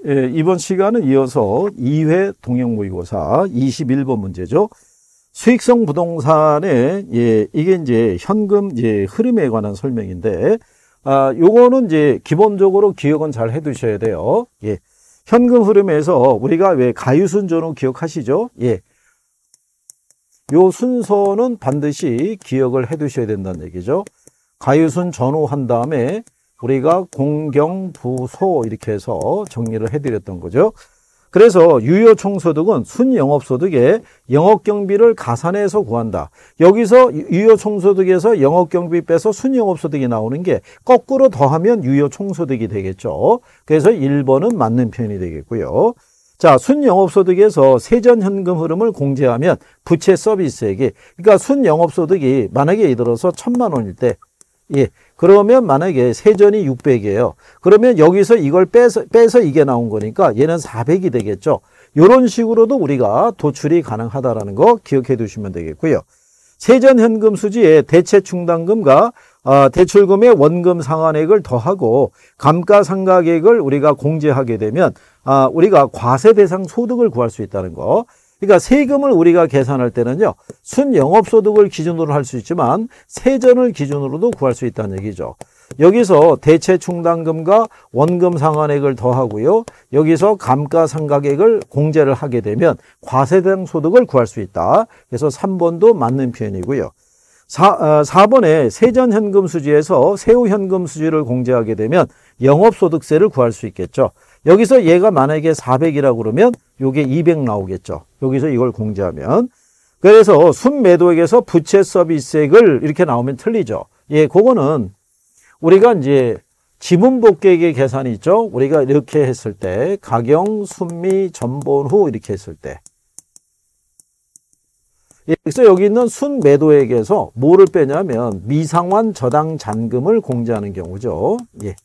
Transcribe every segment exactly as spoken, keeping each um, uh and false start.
예, 이번 시간은 이어서 이 회 동형 모의고사 이십일 번 문제죠. 수익성 부동산의, 예, 이게 이제 현금, 이제 흐름에 관한 설명인데, 아, 요거는 이제 기본적으로 기억은 잘 해 두셔야 돼요. 예. 현금 흐름에서 우리가 왜 가유순 전후 기억하시죠? 예. 요 순서는 반드시 기억을 해 두셔야 된다는 얘기죠. 가유순 전후 한 다음에 우리가 공경, 부소 이렇게 해서 정리를 해드렸던 거죠. 그래서 유효총소득은 순영업소득에 영업경비를 가산해서 구한다. 여기서 유효총소득에서 영업경비 빼서 순영업소득이 나오는 게 거꾸로 더하면 유효총소득이 되겠죠. 그래서 일 번은 맞는 표현이 되겠고요. 자, 순영업소득에서 세전현금 흐름을 공제하면 부채 서비스액이, 그러니까 순영업소득이 만약에 예를 들어서 천만 원일 때, 예, 그러면 만약에 세전이 육백이에요. 그러면 여기서 이걸 빼서, 빼서 이게 나온 거니까 얘는 사백이 되겠죠. 이런 식으로도 우리가 도출이 가능하다라는 거 기억해 두시면 되겠고요. 세전현금 수지에 대체충당금과 어, 대출금의 원금 상환액을 더하고 감가상각액을 우리가 공제하게 되면 아, 우리가 과세 대상 소득을 구할 수 있다는 거. 그러니까 세금을 우리가 계산할 때는요, 순영업소득을 기준으로 할 수 있지만 세전을 기준으로도 구할 수 있다는 얘기죠. 여기서 대체충당금과 원금 상환액을 더하고요, 여기서 감가상각액을 공제를 하게 되면 과세대상 소득을 구할 수 있다. 그래서 삼 번도 맞는 표현이고요. 사 번에 세전현금 수지에서 세후현금 수지를 공제하게 되면 영업소득세를 구할 수 있겠죠. 여기서 얘가 만약에 사백이라고 그러면 요게 이백 나오겠죠. 여기서 이걸 공제하면. 그래서 순매도액에서 부채 서비스액을 이렇게 나오면 틀리죠. 예, 그거는 우리가 이제 지분복객의 계산이 있죠. 우리가 이렇게 했을 때 가경, 순미, 전본후 이렇게 했을 때. 예, 그래서 여기 있는 순매도액에서 뭐를 빼냐면 미상환 저당 잔금을 공제하는 경우죠. 예.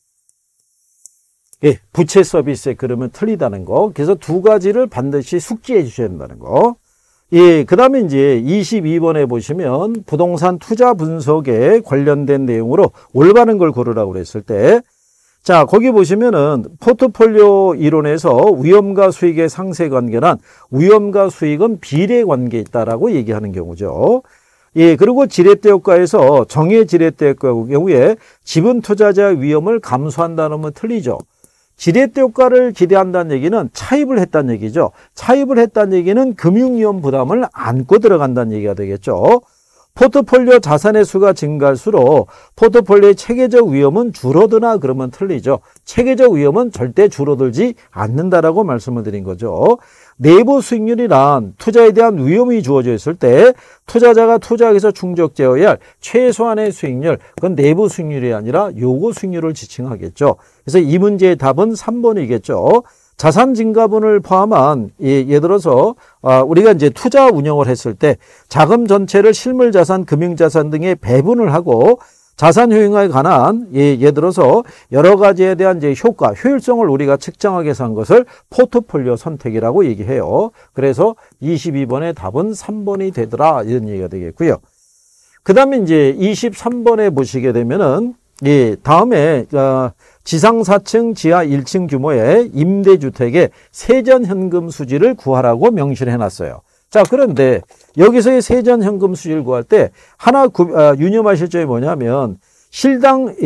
예, 부채 서비스에 그러면 틀리다는 거. 그래서 두 가지를 반드시 숙지해 주셔야 된다는 거. 예, 그 다음에 이제 이십이 번에 보시면 부동산 투자 분석에 관련된 내용으로 올바른 걸 고르라고 그랬을 때, 자, 거기 보시면은 포트폴리오 이론에서 위험과 수익의 상세 관계란 위험과 수익은 비례 관계에 있다라고 얘기하는 경우죠. 예, 그리고 지렛대 효과에서 정의 지렛대 효과의 경우에 지분 투자자 위험을 감수한다는 건 틀리죠. 지렛대 효과를 기대한다는 얘기는 차입을 했다는 얘기죠. 차입을 했다는 얘기는 금융위험 부담을 안고 들어간다는 얘기가 되겠죠. 포트폴리오 자산의 수가 증가할수록 포트폴리오의 체계적 위험은 줄어드나 그러면 틀리죠. 체계적 위험은 절대 줄어들지 않는다라고 말씀을 드린 거죠. 내부 수익률이란 투자에 대한 위험이 주어져 있을 때 투자자가 투자에서 충족되어야 할 최소한의 수익률, 그건 내부 수익률이 아니라 요구 수익률을 지칭하겠죠. 그래서 이 문제의 답은 삼 번이겠죠. 자산 증가분을 포함한, 예, 예를 들어서 우리가 이제 투자 운영을 했을 때 자금 전체를 실물자산, 금융자산 등에 배분을 하고 자산 효용에 관한, 예, 예를 들어서 여러 가지에 대한 이제 효과, 효율성을 우리가 측정하기 위해서 한 것을 포트폴리오 선택이라고 얘기해요. 그래서 이십이 번의 답은 삼 번이 되더라, 이런 얘기가 되겠고요. 그 다음에 이제 이십삼 번에 보시게 되면은, 예, 다음에, 어, 지상 사 층, 지하 일 층 규모의 임대주택의 세전현금 수지를 구하라고 명시를 해놨어요. 자, 그런데 여기서의 세전현금 수지를 구할 때 하나 구, 아, 유념하실 점이 뭐냐면 실당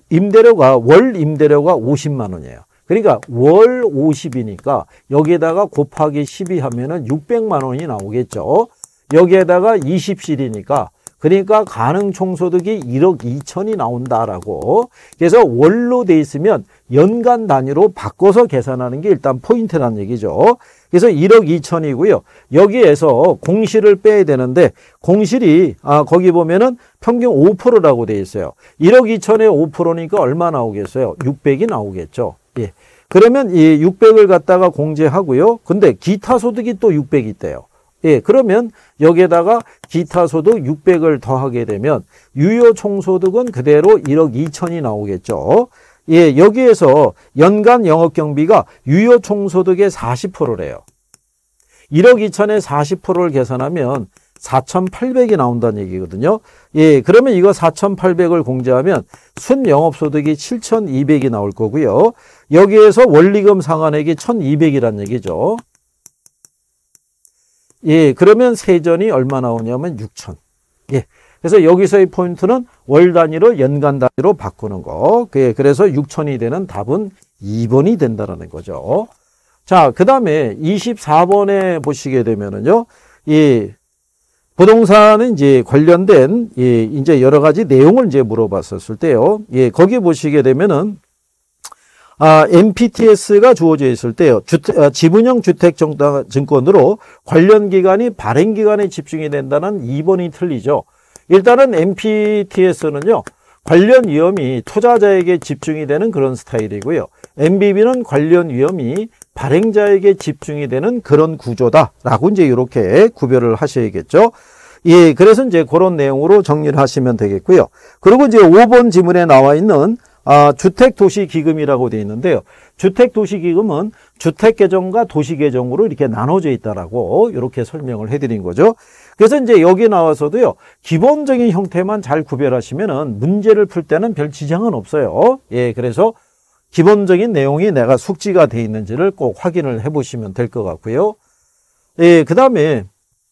임대료가, 월 임대료가 오십만 원이에요. 그러니까 월 오십이니까 여기에다가 곱하기 십이 하면은 육백만 원이 나오겠죠. 여기에다가 이십 실이니까 그러니까 가능 총소득이 일억 이천이 나온다라고. 그래서 월로 돼 있으면 연간 단위로 바꿔서 계산하는 게 일단 포인트라는 얘기죠. 그래서 일억 이천이고요. 여기에서 공실을 빼야 되는데 공실이, 아, 거기 보면은 평균 오 퍼센트라고 돼 있어요. 일억 이천에 오 퍼센트니까 얼마 나오겠어요? 육백이 나오겠죠. 예. 그러면 이 육백을 갖다가 공제하고요. 근데 기타 소득이 또 육백이 있대요. 예, 그러면 여기에다가 기타 소득 육백을 더하게 되면 유효 총소득은 그대로 일억 이천이 나오겠죠. 예, 여기에서 연간 영업경비가 유효 총소득의 사십 퍼센트래요. 일억 이천에 사십 퍼센트를 계산하면 사천팔백이 나온다는 얘기거든요. 예, 그러면 이거 사천팔백을 공제하면 순영업소득이 칠천이백이 나올 거고요. 여기에서 원리금 상환액이 천이백이란 얘기죠. 예, 그러면 세전이 얼마 나오냐면 육천. 예. 그래서 여기서의 포인트는 월 단위로 연간 단위로 바꾸는 거. 예, 그래서 육천이 되는 답은 이 번이 된다는 거죠. 자, 그 다음에 이십사 번에 보시게 되면은요, 이 부동산은 이제 관련된, 예, 이제 여러 가지 내용을 이제 물어봤었을 때요. 예, 거기 보시게 되면은, 아, 엠피티에스가 주어져 있을 때요. 주택, 아, 지분형 주택증권으로 관련 기간이 발행 기간에 집중이 된다는 이 번이 틀리죠. 일단은 엠피티에스는요, 관련 위험이 투자자에게 집중이 되는 그런 스타일이고요. 엠비비는 관련 위험이 발행자에게 집중이 되는 그런 구조다라고 이제 이렇게 구별을 하셔야겠죠. 예, 그래서 이제 그런 내용으로 정리를 하시면 되겠고요. 그리고 이제 오 번 지문에 나와 있는 아, 주택도시기금이라고 되어 있는데요. 주택도시기금은 주택계정과 도시계정으로 이렇게 나눠져 있다라고 이렇게 설명을 해드린 거죠. 그래서 이제 여기 나와서도요, 기본적인 형태만 잘 구별하시면은 문제를 풀 때는 별 지장은 없어요. 예, 그래서 기본적인 내용이 내가 숙지가 되어 있는지를 꼭 확인을 해 보시면 될 것 같고요. 예, 그 다음에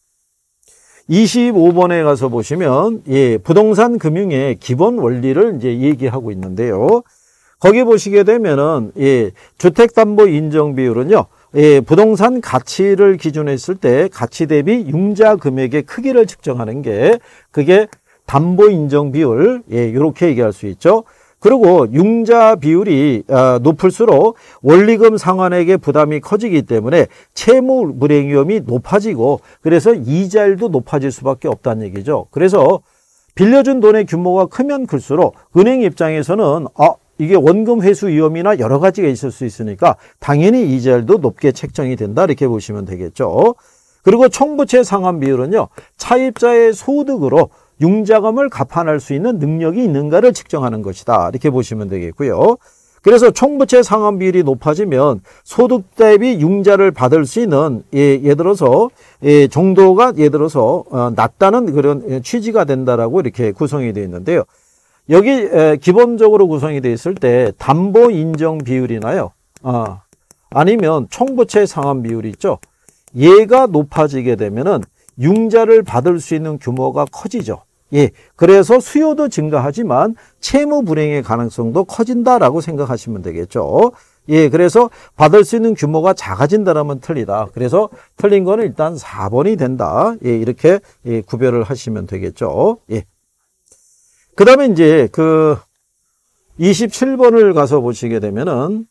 이십오 번에 가서 보시면, 예, 부동산 금융의 기본 원리를 이제 얘기하고 있는데요. 거기 보시게 되면은, 예, 주택담보 인정 비율은요, 예, 부동산 가치를 기준으로 했을 때 가치 대비 융자 금액의 크기를 측정하는 게 그게 담보 인정 비율, 예, 이렇게 얘기할 수 있죠. 그리고 융자 비율이 높을수록 원리금 상환액의 부담이 커지기 때문에 채무 불이행 위험이 높아지고 그래서 이자율도 높아질 수밖에 없다는 얘기죠. 그래서 빌려준 돈의 규모가 크면 클수록 은행 입장에서는 아, 이게 원금 회수 위험이나 여러 가지가 있을 수 있으니까 당연히 이자율도 높게 책정이 된다 이렇게 보시면 되겠죠. 그리고 총부채 상환 비율은요, 차입자의 소득으로 융자금을 갚아낼 수 있는 능력이 있는가를 측정하는 것이다 이렇게 보시면 되겠고요. 그래서 총부채 상환 비율이 높아지면 소득 대비 융자를 받을 수 있는, 예, 예를 들어서 예, 정도가 예를 들어서 어, 낮다는 그런 취지가 된다라고 이렇게 구성이 되어 있는데요. 여기 에, 기본적으로 구성이 되어 있을 때 담보 인정 비율이나요, 어, 아니면 총부채 상환 비율이 있죠. 얘가 높아지게 되면은 융자를 받을 수 있는 규모가 커지죠. 예, 그래서 수요도 증가하지만 채무 불이행의 가능성도 커진다라고 생각하시면 되겠죠. 예, 그래서 받을 수 있는 규모가 작아진다라면 틀리다. 그래서 틀린 거는 일단 사 번이 된다. 예, 이렇게 예, 구별을 하시면 되겠죠. 예. 그 다음에 이제 그 이십칠 번을 가서 보시게 되면은,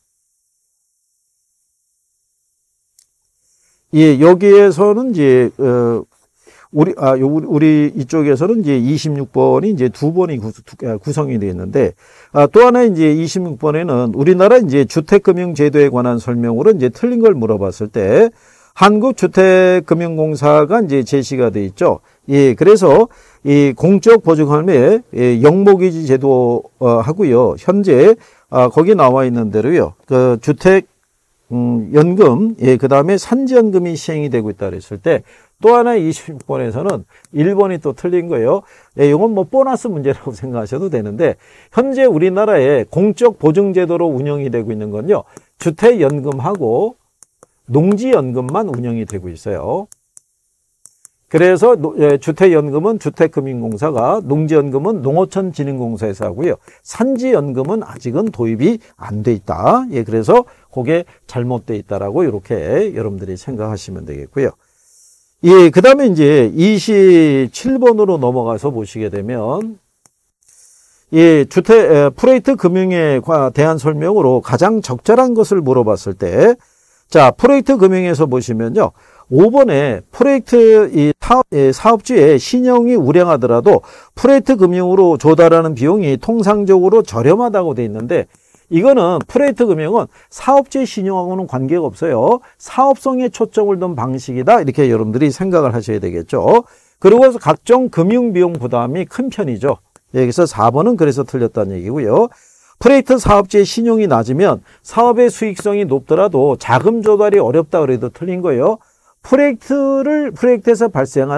예, 여기에서는 이제 어, 우리 아 우리 이쪽에서는 이제 이십육 번이 이제 두 번이 구, 구성이 되어 있는데, 아, 또 하나 이제 이십육 번에는 우리나라 이제 주택금융제도에 관한 설명으로 이제 틀린 걸 물어봤을 때 한국주택금융공사가 이제 제시가 돼 있죠. 예, 그래서 이 공적 보증할매 예, 영목이지 제도 어, 하고요. 현재 아, 거기 나와 있는 대로요. 그 주택 음, 연금, 예, 그 다음에 산지연금이 시행이 되고 있다 그랬을 때, 또 하나 이십육 번에서는 일 번이 또 틀린 거예요. 예, 이건 뭐 보너스 문제라고 생각하셔도 되는데, 현재 우리나라에 공적 보증제도로 운영이 되고 있는 건요, 주택연금하고 농지연금만 운영이 되고 있어요. 그래서 주택연금은 주택금융공사가, 농지연금은 농어촌진흥공사에서 하고요. 산지연금은 아직은 도입이 안 돼 있다. 예, 그래서 그게 잘못돼 있다라고 이렇게 여러분들이 생각하시면 되겠고요. 예, 그 다음에 이제 이십칠 번으로 넘어가서 보시게 되면, 예, 주택, 프로이트 금융에 대한 설명으로 가장 적절한 것을 물어봤을 때, 자, 프로이트 금융에서 보시면요. 오 번에 프로젝트 이 사업, 사업주의 신용이 우량하더라도 프로젝트 금융으로 조달하는 비용이 통상적으로 저렴하다고 돼 있는데, 이거는 프로젝트 금융은 사업주의 신용하고는 관계가 없어요. 사업성에 초점을 둔 방식이다. 이렇게 여러분들이 생각을 하셔야 되겠죠. 그리고 각종 금융비용 부담이 큰 편이죠. 여기서 사 번은 그래서 틀렸다는 얘기고요. 프로젝트 사업주의 신용이 낮으면 사업의 수익성이 높더라도 자금 조달이 어렵다 그래도 틀린 거예요. 프로젝트를, 프로젝트에서 발생하는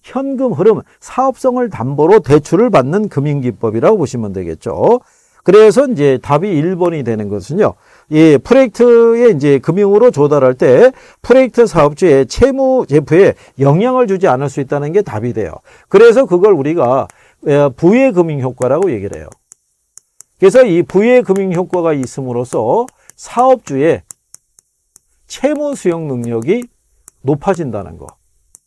현금 흐름, 사업성을 담보로 대출을 받는 금융기법이라고 보시면 되겠죠. 그래서 이제 답이 일 번이 되는 것은요. 이 프로젝트에 이제 금융으로 조달할 때 프로젝트 사업주의 채무 제표에 영향을 주지 않을 수 있다는 게 답이 돼요. 그래서 그걸 우리가 부의 금융 효과라고 얘기를 해요. 그래서 이 부의 금융 효과가 있음으로써 사업주의 채무 수용 능력이 높아진다는 거.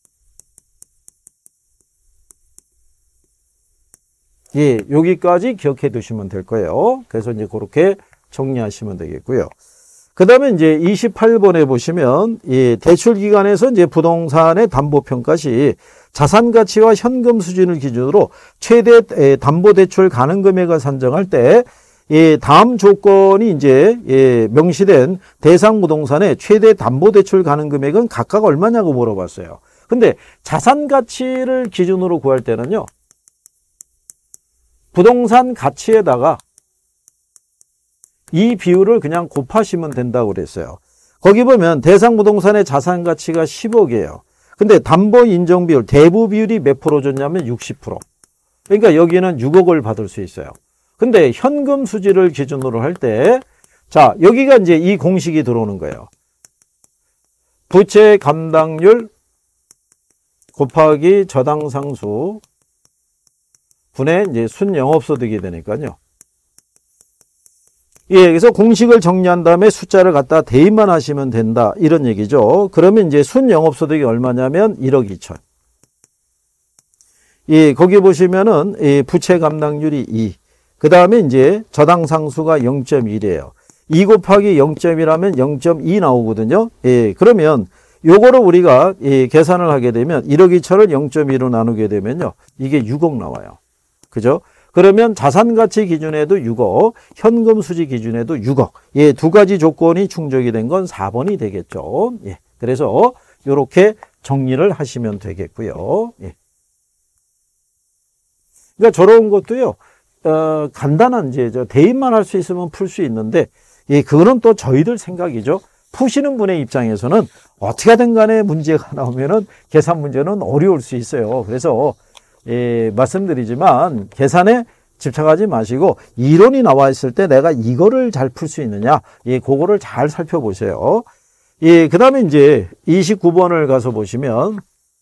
예, 여기까지 기억해 두시면 될 거예요. 그래서 이제 그렇게 정리하시면 되겠고요. 그 다음에 이제 이십팔 번에 보시면, 예, 대출 기간에서 이제 부동산의 담보평가 시 자산 가치와 현금 수준을 기준으로 최대 담보 대출 가능 금액을 산정할 때, 예, 다음 조건이 이제, 예, 명시된 대상 부동산의 최대 담보 대출 가능 금액은 각각 얼마냐고 물어봤어요. 근데 자산 가치를 기준으로 구할 때는요, 부동산 가치에다가 이 비율을 그냥 곱하시면 된다고 그랬어요. 거기 보면 대상 부동산의 자산 가치가 십억이에요. 근데 담보 인정 비율, 대부 비율이 몇 프로 줬냐면 육십 퍼센트. 그러니까 여기는 육억을 받을 수 있어요. 근데 현금 수지를 기준으로 할 때, 자, 여기가 이제 이 공식이 들어오는 거예요. 부채 감당률 곱하기 저당 상수 분의 이제 순영업소득이 되니까요. 예, 그래서 공식을 정리한 다음에 숫자를 갖다 대입만 하시면 된다. 이런 얘기죠. 그러면 이제 순영업소득이 얼마냐면 일억 이천. 예, 거기 보시면은 예, 부채 감당률이 이. 그 다음에 이제 저당 상수가 영 점 일이에요. 이 곱하기 영 점 일하면 영 점 이 나오거든요. 예, 그러면 요거를 우리가 예, 계산을 하게 되면 일억 이천을 영 점 이로 나누게 되면요. 이게 육억 나와요. 그죠? 그러면 자산 가치 기준에도 육억, 현금 수지 기준에도 육억. 예, 두 가지 조건이 충족이 된 건 사 번이 되겠죠. 예. 그래서 요렇게 정리를 하시면 되겠고요. 예. 그러니까 저런 것도요. 어, 간단한 이제 저 대입만 할 수 있으면 풀 수 있는데 예, 그거는 또 저희들 생각이죠. 푸시는 분의 입장에서는 어떻게 하든 간에 문제가 나오면은 계산 문제는 어려울 수 있어요. 그래서 예, 말씀드리지만 계산에 집착하지 마시고 이론이 나와 있을 때 내가 이거를 잘 풀 수 있느냐, 예, 그거를 잘 살펴보세요. 예, 그 다음에 이제 이십구 번을 가서 보시면,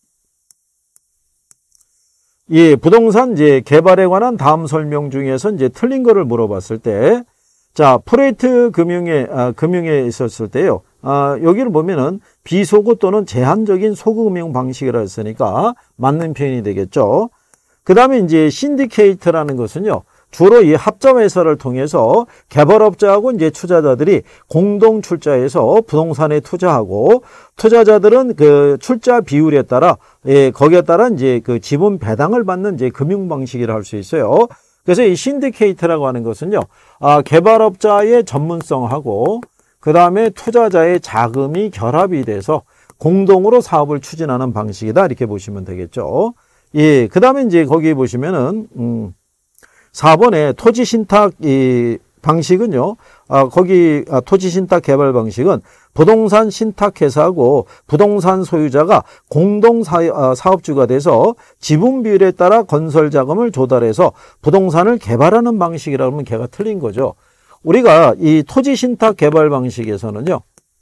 예, 부동산 이제 개발에 관한 다음 설명 중에서 이제 틀린 거를 물어봤을 때, 자, 프로젝트 금융에, 아, 금융에 있었을 때요. 아, 여기를 보면은 비소구 또는 제한적인 소구금융 방식이라 했으니까 맞는 표현이 되겠죠. 그 다음에 이제 신디케이트라는 것은요, 주로 이 합점회사를 통해서 개발업자하고 이제 투자자들이 공동 출자해서 부동산에 투자하고 투자자들은 그 출자 비율에 따라, 예, 거기에 따라 이제 그 지분 배당을 받는 이제 금융 방식이라 할 수 있어요. 그래서 이 신디케이트라고 하는 것은요, 아, 개발업자의 전문성하고 그 다음에 투자자의 자금이 결합이 돼서 공동으로 사업을 추진하는 방식이다. 이렇게 보시면 되겠죠. 예, 그 다음에 이제 거기 보시면은, 음, 사 번에 토지 신탁 이 방식은요, 아, 거기, 아, 토지 신탁 개발 방식은 부동산 신탁회사하고 부동산 소유자가 공동 사, 아, 사업주가 돼서 지분 비율에 따라 건설 자금을 조달해서 부동산을 개발하는 방식이라고 하면 걔가 틀린 거죠. 우리가 이 토지 신탁 개발 방식에서는요,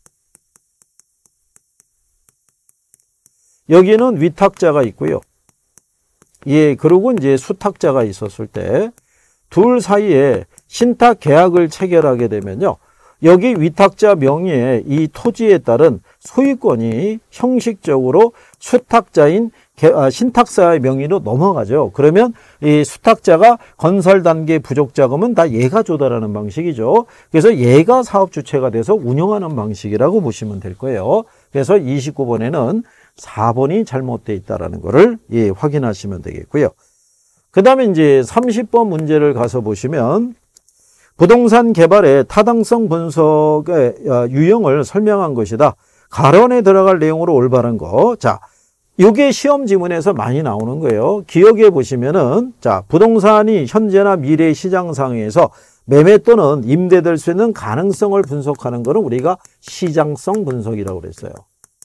여기는 위탁자가 있고요. 예, 그리고 이제 수탁자가 있었을 때 둘 사이에 신탁 계약을 체결하게 되면요, 여기 위탁자 명의의 이 토지에 따른 소유권이 형식적으로 수탁자인 신탁사의 명의로 넘어가죠. 그러면 이 수탁자가 건설 단계 부족 자금은 다 얘가 조달하는 방식이죠. 그래서 얘가 사업 주체가 돼서 운영하는 방식이라고 보시면 될 거예요. 그래서 이십구 번에는 사 번이 잘못되어 있다는 것을 예, 확인하시면 되겠고요. 그 다음에 이제 삼십 번 문제를 가서 보시면 부동산 개발의 타당성 분석의 유형을 설명한 것이다. 가론에 들어갈 내용으로 올바른 거. 자, 이게 시험 지문에서 많이 나오는 거예요. 기억해 보시면은, 자, 부동산이 현재나 미래 시장 상황에서 매매 또는 임대될 수 있는 가능성을 분석하는 것은 우리가 시장성 분석이라고 그랬어요.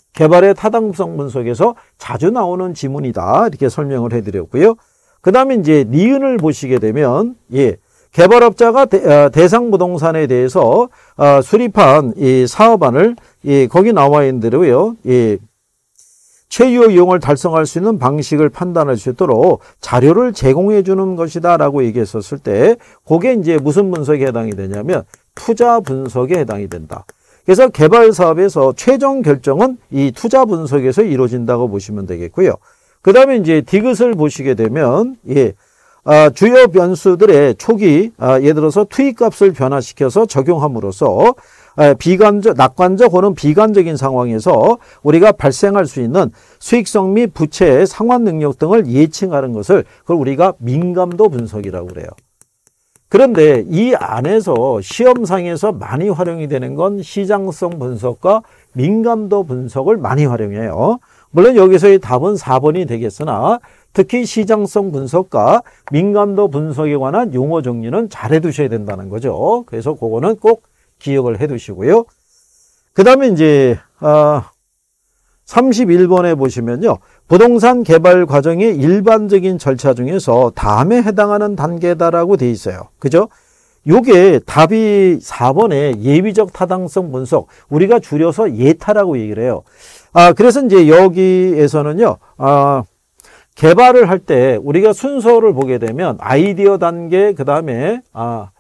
개발의 타당성 분석에서 자주 나오는 지문이다. 이렇게 설명을 해드렸고요. 그 다음에 이제 니은을 보시게 되면, 예, 개발업자가 대, 어, 대상 부동산에 대해서 어, 수립한 이 사업안을 예, 거기 나와 있는 대로요. 예, 최유 이용을 달성할 수 있는 방식을 판단할 수 있도록 자료를 제공해 주는 것이다라고 얘기했었을 때, 그게 이제 무슨 분석에 해당이 되냐면 투자 분석에 해당이 된다. 그래서 개발 사업에서 최종 결정은 이 투자 분석에서 이루어진다고 보시면 되겠고요. 그 다음에 이제 디귿을 보시게 되면, 예, 아, 주요 변수들의 초기, 아, 예를 들어서 투입값을 변화시켜서 적용함으로써 아, 비관적, 낙관적 혹은 비관적인 상황에서 우리가 발생할 수 있는 수익성 및 부채의 상환 능력 등을 예측하는 것을 그걸 우리가 민감도 분석이라고 그래요. 그런데 이 안에서 시험상에서 많이 활용이 되는 건 시장성 분석과 민감도 분석을 많이 활용해요. 물론 여기서의 답은 사 번이 되겠으나 특히 시장성 분석과 민감도 분석에 관한 용어 정리는 잘 해두셔야 된다는 거죠. 그래서 그거는 꼭 기억을 해두시고요. 그 다음에 이제 아, 삼십일 번에 보시면요. 부동산 개발 과정의 일반적인 절차 중에서 다음에 해당하는 단계다라고 돼 있어요. 그죠? 요게 답이 사 번에 예비적 타당성 분석, 우리가 줄여서 예타라고 얘기를 해요. 아, 그래서 이제 여기에서는요, 아, 개발을 할 때 우리가 순서를 보게 되면 아이디어 단계, 그 다음에, 아,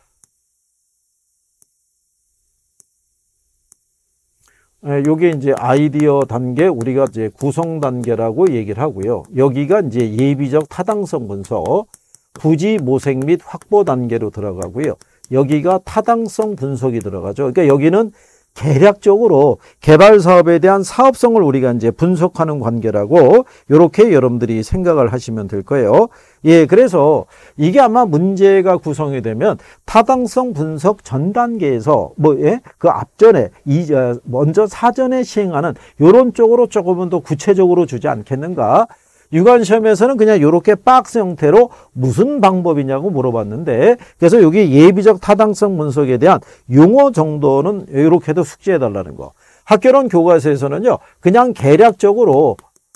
요게 이제 아이디어 단계, 우리가 이제 구성 단계라고 얘기를 하고요. 여기가 이제 예비적 타당성 분석, 부지 모색 및 확보 단계로 들어가고요. 여기가 타당성 분석이 들어가죠. 그러니까 여기는 계략적으로 개발 사업에 대한 사업성을 우리가 이제 분석하는 관계라고 이렇게 여러분들이 생각을 하시면 될 거예요. 예, 그래서 이게 아마 문제가 구성이 되면 타당성 분석 전 단계에서 뭐, 예, 그 앞전에 이 먼저 사전에 시행하는 이런 쪽으로 조금은 더 구체적으로 주지 않겠는가? 유관 시험에서는 그냥 이렇게 박스 형태로 무슨 방법이냐고 물어봤는데, 그래서 여기 예비적 타당성 분석에 대한 용어 정도는 이렇게도 숙지해 달라는 거. 학교론 교과서에서는요, 그냥 계략적으로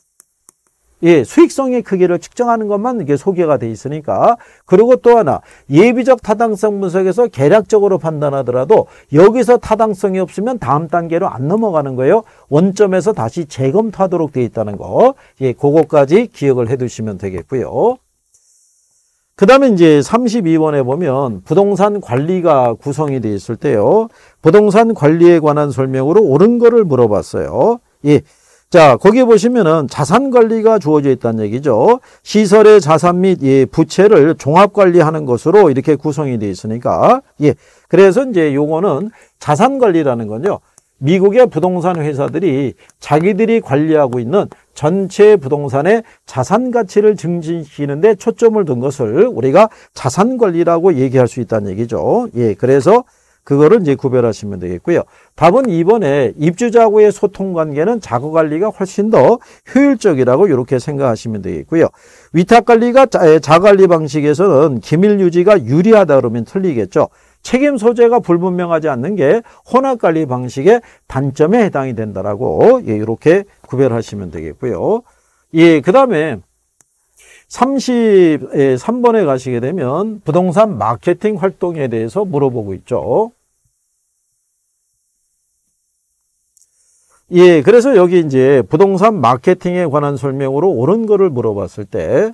예, 수익성의 크기를 측정하는 것만 이게 소개가 돼 있으니까. 그리고 또 하나, 예비적 타당성 분석에서 계략적으로 판단하더라도 여기서 타당성이 없으면 다음 단계로 안 넘어가는 거예요. 원점에서 다시 재검토하도록 돼 있다는 거. 예, 그거까지 기억을 해 두시면 되겠고요. 그 다음에 이제 삼십이 번에 보면 부동산 관리가 구성이 돼 있을 때요. 부동산 관리에 관한 설명으로 옳은 거를 물어봤어요. 예. 자, 거기 보시면은 자산 관리가 주어져 있다는 얘기죠. 시설의 자산 및 예, 부채를 종합 관리하는 것으로 이렇게 구성이 되어 있으니까. 예. 그래서 이제 요거는 자산 관리라는 건요. 미국의 부동산 회사들이 자기들이 관리하고 있는 전체 부동산의 자산 가치를 증진시키는 데 초점을 둔 것을 우리가 자산 관리라고 얘기할 수 있다는 얘기죠. 예. 그래서 그거를 이제 구별하시면 되겠고요. 답은 이 번에 입주자하고의 소통 관계는 자구 관리가 훨씬 더 효율적이라고 이렇게 생각하시면 되겠고요. 위탁 관리가 자관리 방식에서는 기밀 유지가 유리하다 그러면 틀리겠죠. 책임 소재가 불분명하지 않는 게 혼합 관리 방식의 단점에 해당이 된다라고 예, 이렇게 구별하시면 되겠고요. 예, 그다음에 삼십삼 번에 가시게 되면 부동산 마케팅 활동에 대해서 물어보고 있죠. 예, 그래서 여기 이제 부동산 마케팅에 관한 설명으로 옳은 거를 물어봤을 때,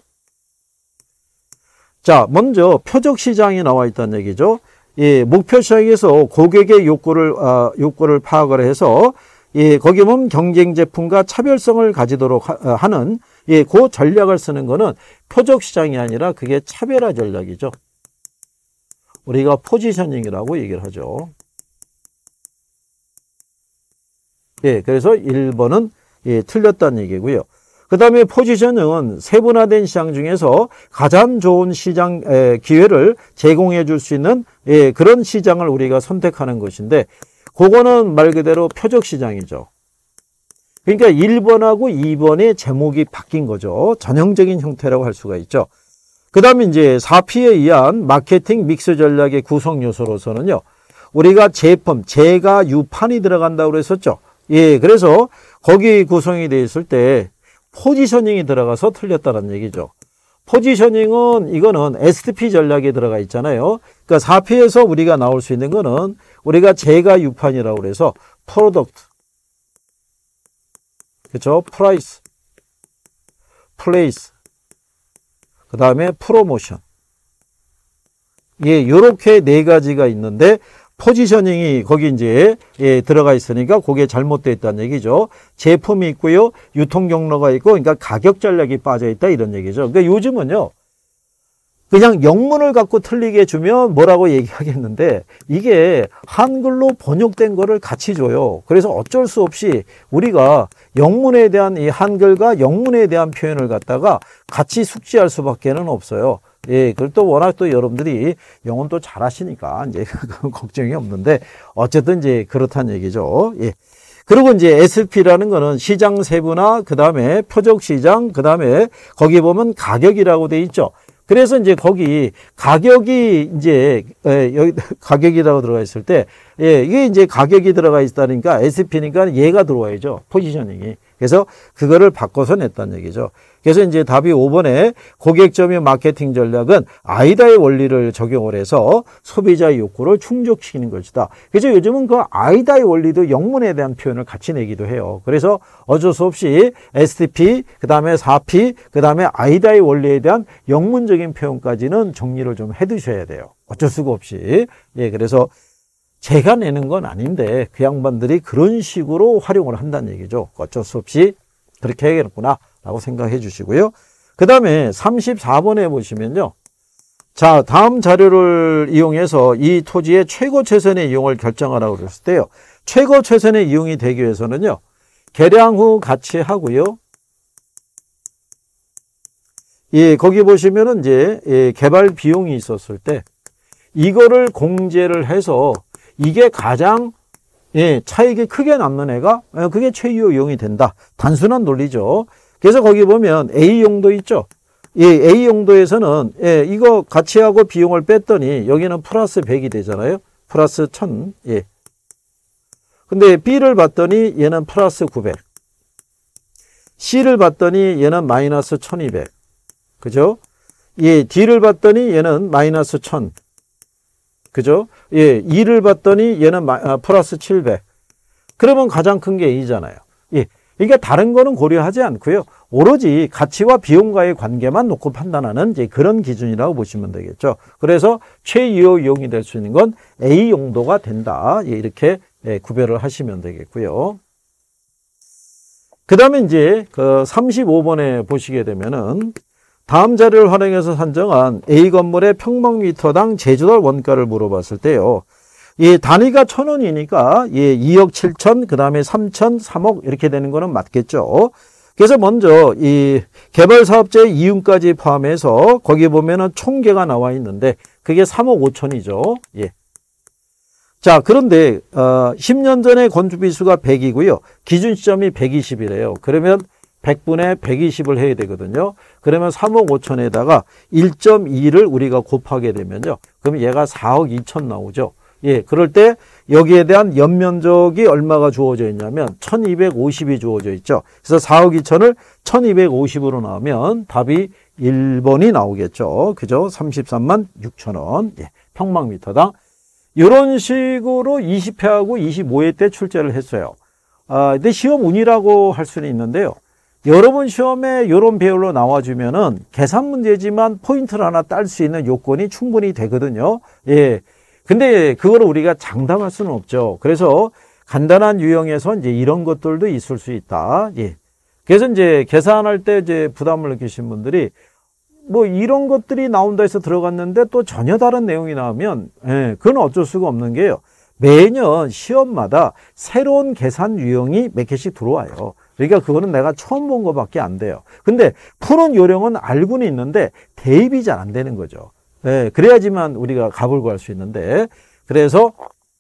자, 먼저 표적 시장이 나와 있다는 얘기죠. 예, 목표 시장에서 고객의 욕구를, 아, 욕구를 파악을 해서, 예, 거기 보면 경쟁 제품과 차별성을 가지도록 하, 하는 예, 그 전략을 쓰는 거는 표적 시장이 아니라 그게 차별화 전략이죠. 우리가 포지셔닝이라고 얘기를 하죠. 예, 그래서 일 번은 예, 틀렸다는 얘기고요. 그 다음에 포지셔닝은 세분화된 시장 중에서 가장 좋은 시장 에, 기회를 제공해 줄 수 있는 예, 그런 시장을 우리가 선택하는 것인데, 그거는 말 그대로 표적 시장이죠. 그러니까 일 번하고 이 번의 제목이 바뀐 거죠. 전형적인 형태라고 할 수가 있죠. 그 다음에 이제 사 피에 의한 마케팅 믹스 전략의 구성 요소로서는요. 우리가 제품, 제가 유판이 들어간다고 그랬었죠. 예, 그래서 거기 구성이 되어 있을 때 포지셔닝이 들어가서 틀렸다는 얘기죠. 포지셔닝은 이거는 에스티피 전략에 들어가 있잖아요. 그러니까 사 피에서 우리가 나올 수 있는 거는 우리가 제가 육 판이라고 그래서 프로덕트, 그렇죠? 프라이스, 플레이스, 그 다음에 프로모션. 예, 요렇게 네 가지가 있는데 포지셔닝이 거기 이제 예, 들어가 있으니까 그게 잘못되어 있다는 얘기죠. 제품이 있고요. 유통 경로가 있고 그러니까 가격 전략이 빠져 있다 이런 얘기죠. 그러니까 요즘은요. 그냥 영문을 갖고 틀리게 주면 뭐라고 얘기하겠는데 이게 한글로 번역된 거를 같이 줘요. 그래서 어쩔 수 없이 우리가 영문에 대한 이 한글과 영문에 대한 표현을 갖다가 같이 숙지할 수밖에는 없어요. 예, 그리고 또 워낙 또 여러분들이 영어는 또 잘하시니까 이제 걱정이 없는데 어쨌든 이제 그렇다는 얘기죠. 예. 그리고 이제 에스피라는 거는 시장 세분화, 그 다음에 표적 시장, 그 다음에 거기 보면 가격이라고 돼 있죠. 그래서 이제 거기 가격이 이제 예, 여기 가격이라고 들어가 있을 때 예, 이게 이제 가격이 들어가 있다니까 에스피니까 얘가 들어와야죠. 포지셔닝이. 그래서 그거를 바꿔서 냈다는 얘기죠. 그래서 이제 답이 오 번에 고객점유 마케팅 전략은 아이다의 원리를 적용을 해서 소비자의 욕구를 충족시키는 것이다. 그래서 요즘은 그 아이다의 원리도 영문에 대한 표현을 같이 내기도 해요. 그래서 어쩔 수 없이 에스티피, 그 다음에 사 피, 그 다음에 아이다의 원리에 대한 영문적인 표현까지는 정리를 좀 해두셔야 돼요. 어쩔 수가 없이. 예, 그래서 제가 내는 건 아닌데 그 양반들이 그런 식으로 활용을 한다는 얘기죠. 어쩔 수 없이 그렇게 해야겠구나 라고 생각해 주시고요. 그 다음에 삼십사 번에 보시면요. 자, 다음 자료를 이용해서 이 토지의 최고 최선의 이용을 결정하라고 그랬을 때요. 최고 최선의 이용이 되기 위해서는요. 개량 후 가치하고요. 예, 거기 보시면은 이제 예, 개발 비용이 있었을 때 이거를 공제를 해서 이게 가장 예, 차익이 크게 남는 애가 그게 최유 이용이 된다. 단순한 논리죠. 그래서 거기 보면 A 용도 있죠. 예, A 용도에서는 예, 이거 가치하고 비용을 뺐더니 여기는 플러스 백이 되잖아요. 플러스 천. 예. 근데 B를 봤더니 얘는 플러스 구백. C를 봤더니 얘는 마이너스 천이백. 그죠? 예, D를 봤더니 얘는 마이너스 천. 그죠? 예, E를 봤더니 얘는 마, 아, 플러스 칠백. 그러면 가장 큰 게 A잖아요. 예. 그러니까 다른 거는 고려하지 않고요. 오로지 가치와 비용과의 관계만 놓고 판단하는 이제 그런 기준이라고 보시면 되겠죠. 그래서 최유효 이용이 될 수 있는 건 A 용도가 된다. 예, 이렇게 예, 구별을 하시면 되겠고요. 그 다음에 이제 그 삼십오 번에 보시게 되면은 다음 자료를 활용해서 산정한 A 건물의 평방미터당 제조달 원가를 물어봤을 때요. 이 단위가 천 원이니까 예, 이억 칠천, 그 다음에 삼천, 삼억 이렇게 되는 거는 맞겠죠. 그래서 먼저 이 개발사업자의 이윤까지 포함해서 거기 보면은 총계가 나와 있는데 그게 삼억 오천이죠. 예. 자, 그런데 어, 십 년 전에 건축비 수가 백이고요. 기준 시점이 백이십이래요. 그러면 백분의 백이십을 해야 되거든요. 그러면 삼억 오천에다가 일 점 이를 우리가 곱하게 되면요. 그럼 얘가 사억 이천 나오죠. 예, 그럴 때 여기에 대한 연면적이 얼마가 주어져 있냐면 천이백오십이 주어져 있죠. 그래서 사억 이천을 천이백오십으로 나오면 답이 일 번이 나오겠죠. 그죠? 삼십삼만 육천 원. 예, 평방미터당. 이런 식으로 이십 회하고 이십오 회 때 출제를 했어요. 아, 근데 시험 운이라고 할 수는 있는데요. 여러분 시험에 이런 배열로 나와주면은 계산 문제지만 포인트를 하나 딸 수 있는 요건이 충분히 되거든요. 예. 근데 그거를 우리가 장담할 수는 없죠. 그래서 간단한 유형에서 이제 이런 것들도 있을 수 있다. 예. 그래서 이제 계산할 때 이제 부담을 느끼신 분들이 뭐 이런 것들이 나온다 해서 들어갔는데 또 전혀 다른 내용이 나오면, 예, 그건 어쩔 수가 없는 게요. 매년 시험마다 새로운 계산 유형이 몇 개씩 들어와요. 그러니까 그거는 내가 처음 본 것밖에 안 돼요. 근데 푸는 요령은 알고는 있는데 대입이 잘 안 되는 거죠. 네, 그래야지만 우리가 값을 구할 수 있는데, 그래서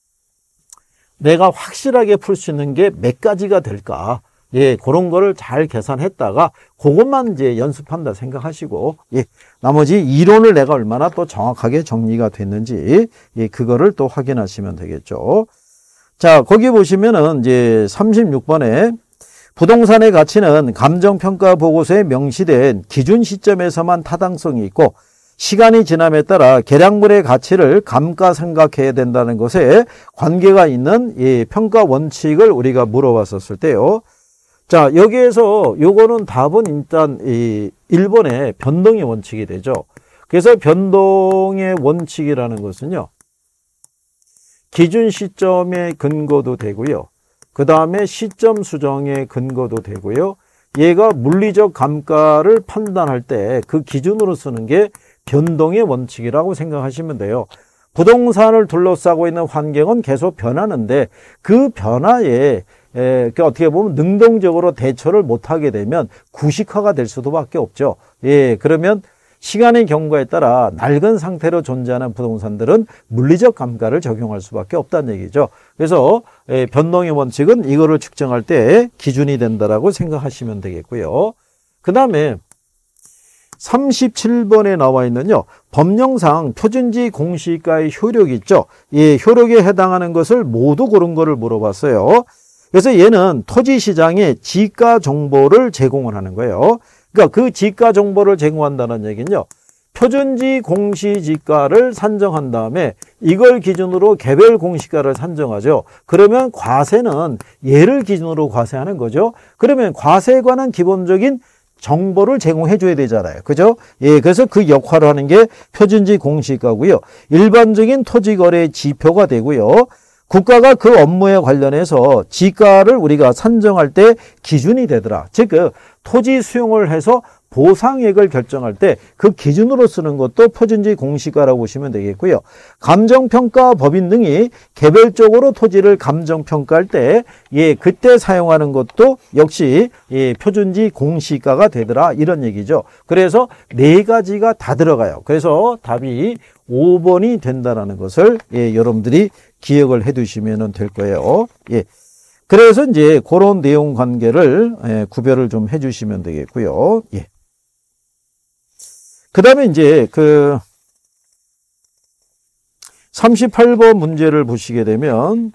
내가 확실하게 풀 수 있는 게 몇 가지가 될까? 예, 그런 거를 잘 계산했다가 그것만 이제 연습한다 생각하시고, 예, 나머지 이론을 내가 얼마나 또 정확하게 정리가 됐는지, 예, 그거를 또 확인하시면 되겠죠. 자, 거기 보시면은 이제 삼십육 번에 부동산의 가치는 감정평가 보고서에 명시된 기준 시점에서만 타당성이 있고 시간이 지남에 따라 계량물의 가치를 감가상각해야 된다는 것에 관계가 있는 이 평가 원칙을 우리가 물어봤었을 때요. 자, 여기에서 요거는 답은 일단 이 일 번의 변동의 원칙이 되죠. 그래서 변동의 원칙이라는 것은요, 기준 시점의 근거도 되고요. 그 다음에 시점 수정의 근거도 되고요. 얘가 물리적 감가를 판단할 때 그 기준으로 쓰는 게 변동의 원칙이라고 생각하시면 돼요. 부동산을 둘러싸고 있는 환경은 계속 변하는데 그 변화에 에, 어떻게 보면 능동적으로 대처를 못하게 되면 구식화가 될 수도밖에 없죠. 예, 그러면 시간의 경과에 따라 낡은 상태로 존재하는 부동산들은 물리적 감가를 적용할 수밖에 없다는 얘기죠. 그래서 에, 변동의 원칙은 이거를 측정할 때 기준이 된다라고 생각하시면 되겠고요. 그 다음에 삼십칠 번에 나와 있는요, 법령상 표준지 공시가의 효력이 있죠. 이 효력에 해당하는 것을 모두 고른 거를 물어봤어요. 그래서 얘는 토지시장에 지가 정보를 제공을 하는 거예요. 그러니까 그 지가 정보를 제공한다는 얘기는요, 표준지 공시지가를 산정한 다음에 이걸 기준으로 개별 공시가를 산정하죠. 그러면 과세는 얘를 기준으로 과세하는 거죠. 그러면 과세에 관한 기본적인 정보를 제공해 줘야 되잖아요. 그죠? 예, 그래서 그 역할을 하는 게 표준지 공시가고요. 일반적인 토지거래 지표가 되고요. 국가가 그 업무에 관련해서 지가를 우리가 산정할 때 기준이 되더라. 즉, 그 토지 수용을 해서 보상액을 결정할 때 그 기준으로 쓰는 것도 표준지 공시가라고 보시면 되겠고요. 감정평가 법인 등이 개별적으로 토지를 감정평가할 때, 예, 그때 사용하는 것도 역시 예, 표준지 공시가가 되더라. 이런 얘기죠. 그래서 네 가지가 다 들어가요. 그래서 답이 오 번이 된다는 것을 예, 여러분들이 기억을 해 두시면 될 거예요. 예. 그래서 이제 그런 내용 관계를 예, 구별을 좀 해 주시면 되겠고요. 예. 그 다음에 이제 그 삼십팔 번 문제를 보시게 되면,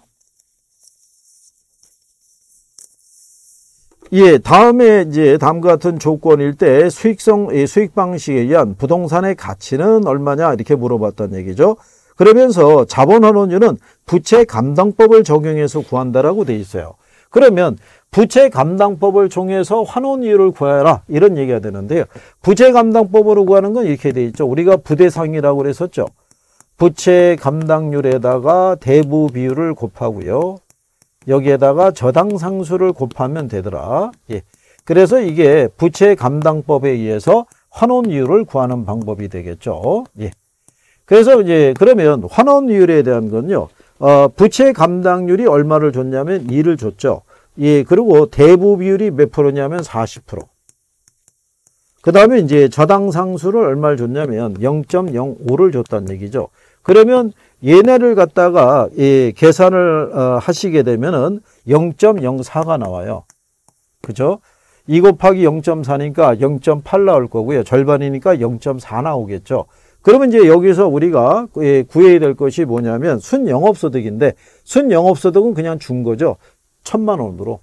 예, 다음에 이제 다음과 같은 조건일 때 수익성, 수익 방식에 의한 부동산의 가치는 얼마냐 이렇게 물어봤다는 얘기죠. 그러면서 자본환원율은 부채 감당법을 적용해서 구한다라고 돼 있어요. 그러면 부채 감당법을 통해서 환원이율을 구해라 이런 얘기가 되는데요. 부채 감당법으로 구하는 건 이렇게 돼 있죠. 우리가 부대상이라고 그랬었죠. 부채 감당률에다가 대부 비율을 곱하고요. 여기에다가 저당 상수를 곱하면 되더라. 예. 그래서 이게 부채 감당법에 의해서 환원이율을 구하는 방법이 되겠죠. 예. 그래서 이제 그러면 환원이율에 대한 건요, 어, 부채 감당률이 얼마를 줬냐면 이를 줬죠. 예, 그리고 대부 비율이 몇 프로냐면 사십 퍼센트. 그 다음에 이제 저당 상수를 얼마를 줬냐면 영 점 영오를 줬다는 얘기죠. 그러면 얘네를 갖다가 예, 계산을 어, 하시게 되면은 영 점 영사가 나와요. 그죠? 이 곱하기 영 점 사니까 영 점 팔 나올 거고요. 절반이니까 영 점 사 나오겠죠. 그러면 이제 여기서 우리가 구해야 될 것이 뭐냐면 순영업소득인데, 순영업소득은 그냥 준 거죠. 천만 원으로.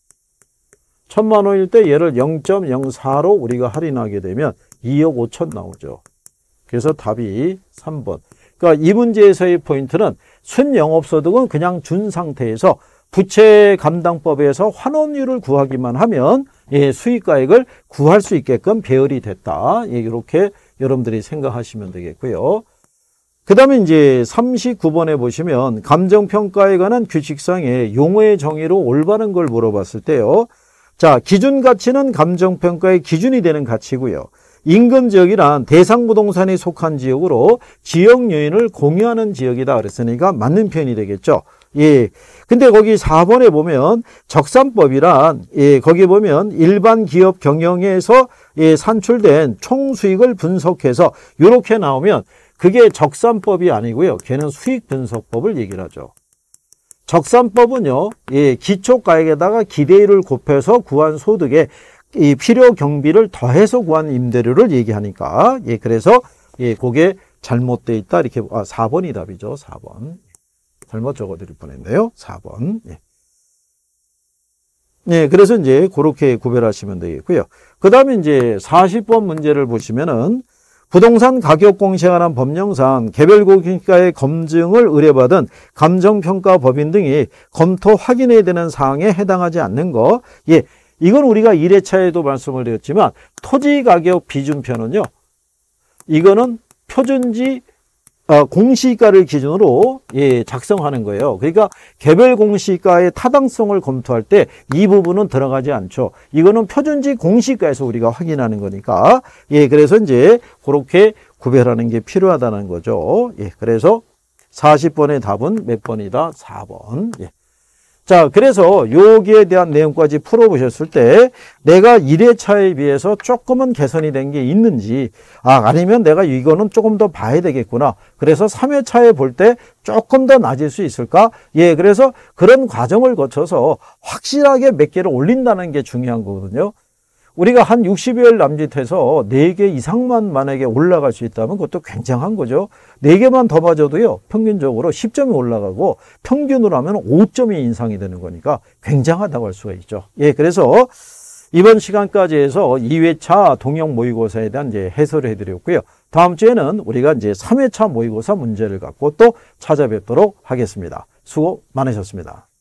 천만 원일 때 얘를 영 점 영사로 우리가 할인하게 되면 이억 오천 나오죠. 그래서 답이 삼 번. 그러니까 이 문제에서의 포인트는 순영업소득은 그냥 준 상태에서 부채 감당법에서 환원율을 구하기만 하면 예, 수익가액을 구할 수 있게끔 배열이 됐다. 예, 이렇게 여러분들이 생각하시면 되겠고요. 그 다음에 이제 삼십구 번에 보시면 감정평가에 관한 규칙상의 용어의 정의로 올바른 걸 물어봤을 때요. 자, 기준가치는 감정평가의 기준이 되는 가치고요. 인근지역이란 대상부동산이 속한 지역으로 지역 요인을 공유하는 지역이다 그랬으니까 맞는 표현이 되겠죠. 예. 근데 거기 사 번에 보면 적산법이란, 예, 거기 보면 일반 기업 경영에서 예, 산출된 총 수익을 분석해서 이렇게 나오면 그게 적산법이 아니고요. 걔는 수익 분석법을 얘기를 하죠. 적산법은요, 예, 기초가액에다가 기대율을 곱해서 구한 소득에 이 필요 경비를 더해서 구한 임대료를 얘기하니까, 예, 그래서 예, 그게 잘못되어 있다. 이렇게, 아, 사 번이 답이죠. 사 번. 잘못 적어드릴 뻔했네요. 사 번. 예. 네, 그래서 이제 그렇게 구별하시면 되겠고요. 그 다음에 이제 사십 번 문제를 보시면은 부동산 가격 공시에 관한 법령상 개별 공시가의 검증을 의뢰받은 감정평가법인 등이 검토 확인해야 되는 사항에 해당하지 않는 거. 예, 이건 우리가 일 회차에도 말씀을 드렸지만 토지가격 비준표는요. 이거는 표준지 어, 공시가를 기준으로 예, 작성하는 거예요. 그러니까 개별 공시가의 타당성을 검토할 때 이 부분은 들어가지 않죠. 이거는 표준지 공시가에서 우리가 확인하는 거니까 예, 그래서 이제 그렇게 구별하는 게 필요하다는 거죠. 예, 그래서 사십 번의 답은 몇 번이다? 사 번. 예. 자, 그래서 여기에 대한 내용까지 풀어보셨을 때 내가 일 회차에 비해서 조금은 개선이 된 게 있는지, 아, 아니면 내가 이거는 조금 더 봐야 되겠구나. 그래서 삼 회차에 볼 때 조금 더 낮을 수 있을까? 예, 그래서 그런 과정을 거쳐서 확실하게 몇 개를 올린다는 게 중요한 거거든요. 우리가 한 육십여일 남짓해서 네 개 이상만 만약에 올라갈 수 있다면 그것도 굉장한 거죠. 네 개만 더 맞아도요, 평균적으로 십 점이 올라가고 평균으로 하면 오 점이 인상이 되는 거니까 굉장하다고 할 수가 있죠. 예, 그래서 이번 시간까지 해서 이 회차 동형 모의고사에 대한 이제 해설을 해드렸고요. 다음 주에는 우리가 이제 삼 회차 모의고사 문제를 갖고 또 찾아뵙도록 하겠습니다. 수고 많으셨습니다.